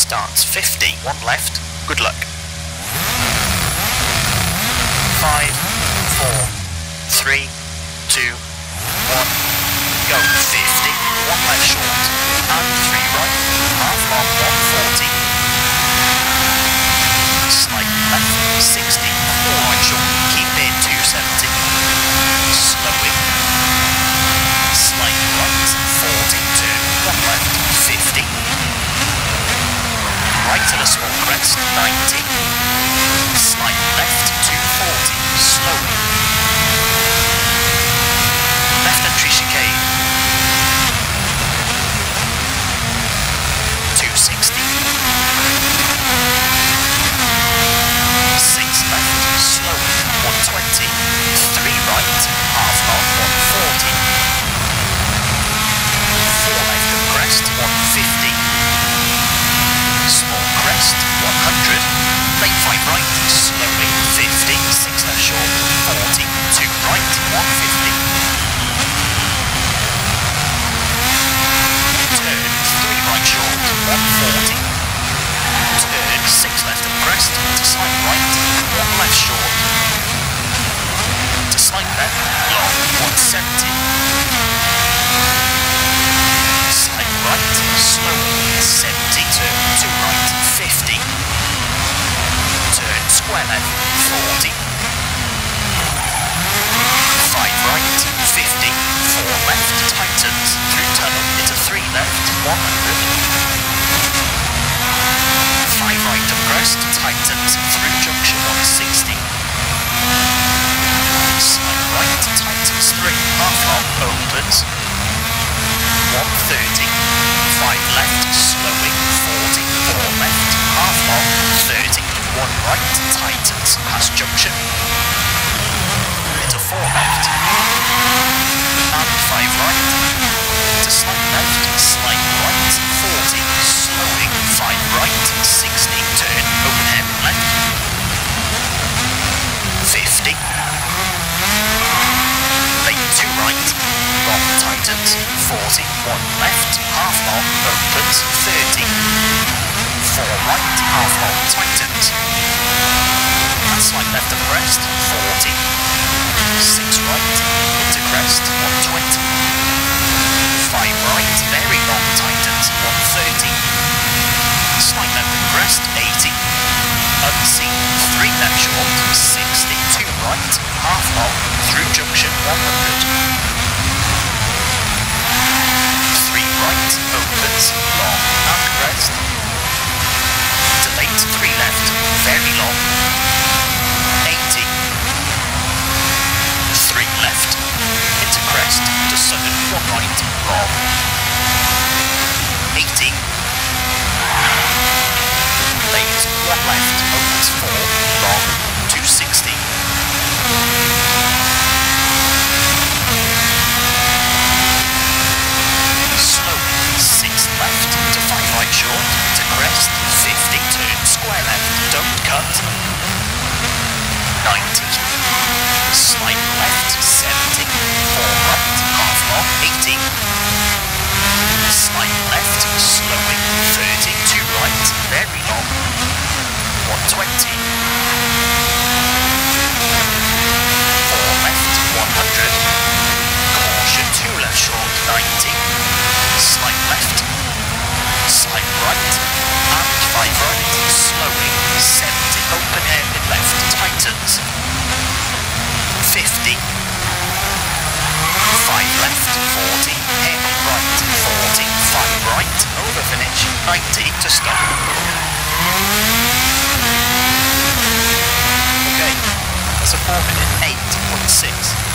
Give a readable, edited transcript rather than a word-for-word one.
starts 50, one left, good luck. 5, 4, 3, 2, 1, go. 50, one left short, and 3 right, half long, 140. Slight left, 60, 4 right short, keep in 270. Slowing. Slight right, 40, turn, one left, 50. Right to the small crest, 90. Slight left, 240, slowing. Left entry chicane. 260. 6 left, slowing, 120. 3 right, half long, 140. 4 left of crest, 150. Small crest, 100. Late 5 right, slowing, 50. 6 left short, 40. 2 right, 150. Turn, 3 right short, 140. Turn, 6 left of crest, to slight right, 1 left short. To slight left, long, 170. Slight right, slowing, 70, turn, 2 right, 50. Turn, square left, 40. 5 right, 50. 4 left, tightens, through tunnel, into 3 left, 100. 5 right of crest, tightens, through junction, 160. Slight right, tightens, 3, half long, opens. 130, 5 left, slowing, 40, 4 left, half long, 30, 1 right, tightens, past junction, into 4 left, and 5 right, to slight left, slight right, 40, slowing, 5 right, 60, turn, open air, left, 50, late 2 right, long tightens, 40, 1 left, half long, opens, 30, 4 right, half long, tightens, and slight left of crest, 40, 6 right, into crest, 120, 5 right, very long, tightens, 130, slight left of crest, 80, unseen, 3 left short, 60, 2 right, half long, through junction, 100, 3 right, opens, long, and crest, to late, 3 left, very long, 80, 3 left, into crest, to sudden, 1 right, long, 80, late, 1 left, opens 4, long, 260, slowing, 6 left, to 5 right short, to crest, 50, turn, square left, don't cut, 90, slight left, 70, 4 right, half long, 80, slight left, slowing, 30, 2 right, very long, 120, 4 left, 100, caution, 2 left short, 90, slight left, slight right, and 5 right, slowing, 70, open air mid left, tightens, 50, 5 left, 40, hairpin right, 40, 5 right, over finish, 90 to stop. Okay, that's a 4 minute 8.6.